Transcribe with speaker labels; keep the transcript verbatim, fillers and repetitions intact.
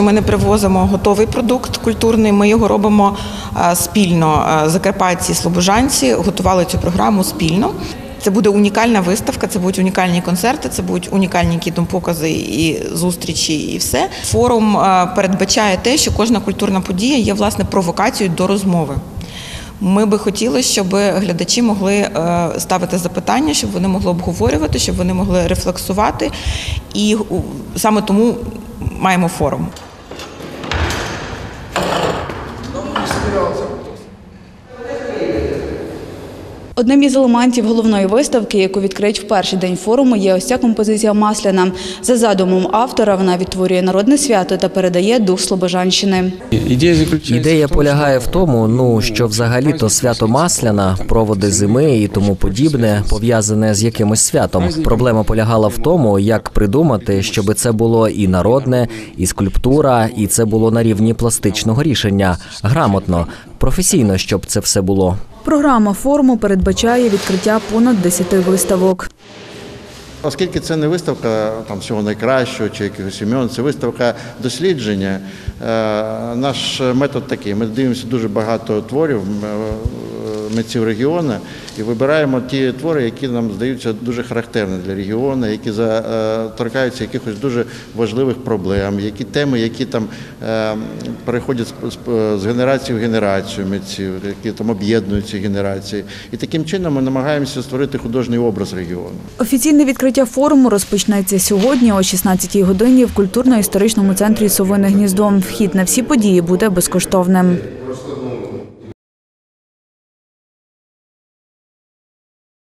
Speaker 1: ми не привозимо готовий продукт культурний, ми його робимо спільно. Закарпатці і слобожанці готували цю програму спільно. Це буде унікальна виставка, це будуть унікальні концерти, це будуть унікальні якісь покази і зустрічі, і все. Форум передбачає те, що кожна культурна подія є, власне, провокацією до розмови. Ми би хотіли, щоб глядачі могли ставити запитання, щоб вони могли обговорювати, щоб вони могли рефлексувати. І саме тому маємо форум.
Speaker 2: Одним із елементів головної виставки, яку відкриють в перший день форуму, є ось ця композиція «Масляна». За задумом автора вона відтворює народне свято та передає дух Слобожанщини.
Speaker 3: Ідея полягає в тому, ну, що взагалі-то свято Масляна, проводи зими і тому подібне, пов'язане з якимось святом. Проблема полягала в тому, як придумати, щоб це було і народне, і скульптура, і це було на рівні пластичного рішення, грамотно, професійно, щоб це все було.
Speaker 2: Програма форуму передбачає відкриття понад десяти виставок.
Speaker 4: Оскільки це не виставка там, всього найкращого чи якихось імен, це виставка дослідження. Наш метод такий, ми дивимося дуже багато творів митців регіону і вибираємо ті твори, які нам здаються дуже характерними для регіону, які торкаються якихось дуже важливих проблем, які теми, які там переходять з генерації в генерацію митців, які там об'єднують ці генерації. І таким чином ми намагаємося створити художній образ регіону.
Speaker 2: Офіційне відкриття форуму розпочнеться сьогодні о шістнадцятій годині в культурно-історичному центрі «Совине гніздо». Вхід на всі події буде безкоштовним.